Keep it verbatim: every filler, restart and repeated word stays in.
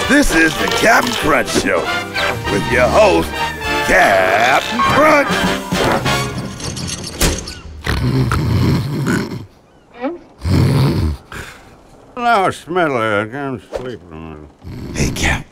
This is the Captain Crunch Show with your host, Captain Crunch. Now, Smedley, I can't sleep in a minute. Hey, Cap.